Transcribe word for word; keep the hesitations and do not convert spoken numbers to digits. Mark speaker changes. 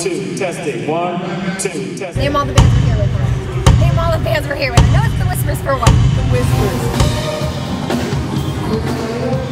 Speaker 1: two, testing. One, two, testing.
Speaker 2: Name all the bands we're here with. Name all the bands we're here with. I know it's the Whispers for one.
Speaker 1: The Whispers.